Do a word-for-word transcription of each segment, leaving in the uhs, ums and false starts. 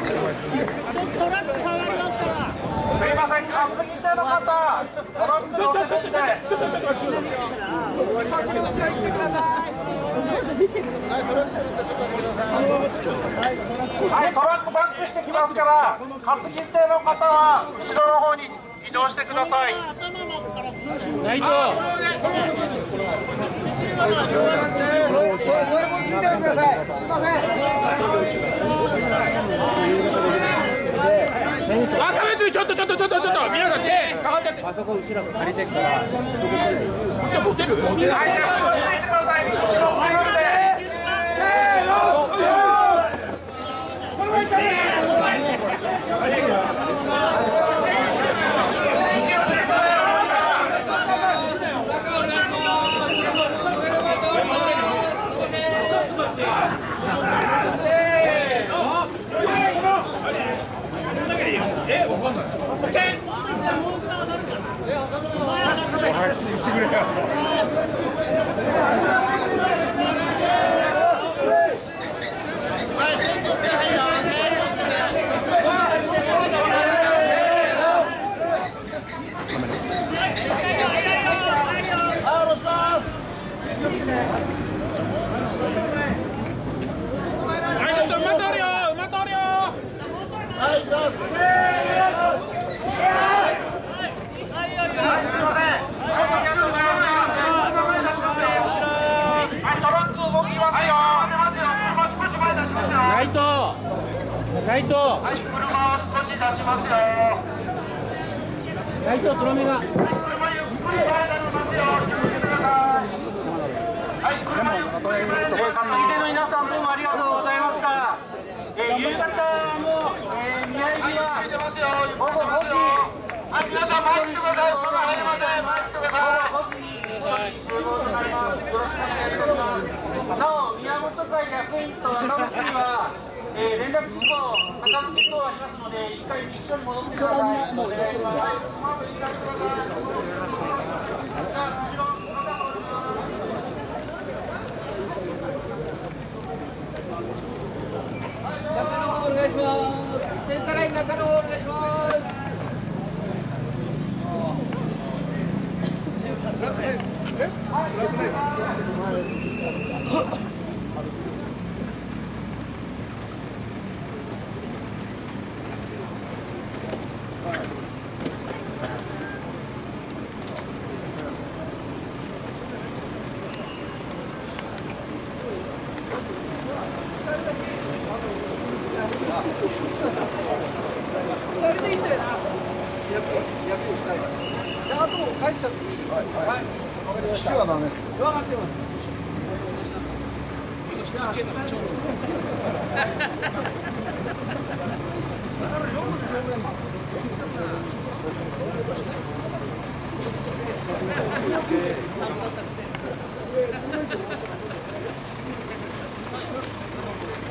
すいません、担ぎ手の方、トラック乗せてきて。はい、トラックバックしてきますから、担ぎ手の方は後ろの方に移動してください。 内藤。 聞いてください。すみません。 あ、亀つちょっとちょっとちょっとちょっと皆さん手かかってあそこうちらが借りてっから。じゃ持てる？持てる。 はい、じゃあちょっとついてください。後ろ向いて。 ライト。 はい、車を少し出しますよ。 ライト、黒目が。 はい、車ゆっくり前出しますよ。気をつけてください。はい、車ゆっくり前で。担ぎ手の皆さん、どうもありがとうございました。えー、夕方の、えー、宮入りは。午後ごじ。はい、皆さん、前来てください。車入りません。前来てください。午後ごじに集合となります。よろしくお願いいたします。なお、宮本会役員と赤松には。えー、連絡事項、片付け等ありますので、一回一緒に戻ってください。お願いします。はい、まずいいかげください。 中野お願いします。センターライン中野お願いします。つらくないです。え？つらくないです。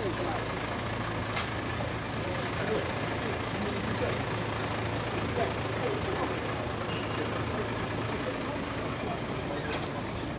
はい。